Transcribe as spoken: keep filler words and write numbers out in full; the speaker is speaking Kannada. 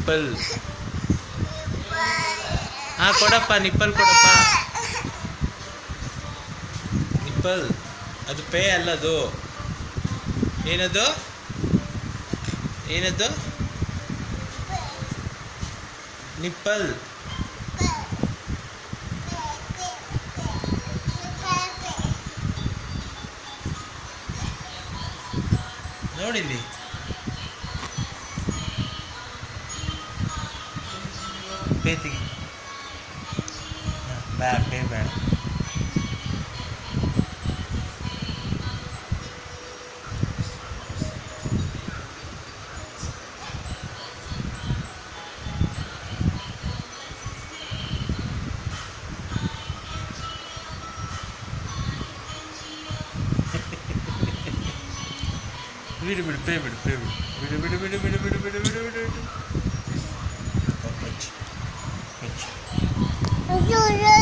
ನಿಪ್ಪಲ್. ಹಾ ಕೊಡಪ್ಪ ನಿಪ್ಪಲ್ ಕೊಡಪ್ಪ. ನಿಪ್ಪಲ್ ಅದು ಪೇ ಅಲ್ಲದು. ಏನದು ಏನದು ನಿಪ್ಪಲ್. ನೋಡಿಲ್ಲಿ ಪೇ ತೆಗಿ. ಬೇಡ ಪೇ ಬೇಡ. ಬಿಡು ಬಿಡು ಪೇ ಬಿಡು ಪೇ ಬಿಡು ಬಿಡು ಬಿಡು ಬಿಡು ಬಿಡು ಬಿಡು ಬಿಡು ಬಿಡು ಬಿಡು ಬಿಡು.